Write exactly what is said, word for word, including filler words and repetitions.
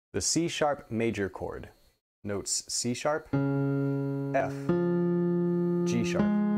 The C sharp major chord. Notes C sharp, F, G sharp.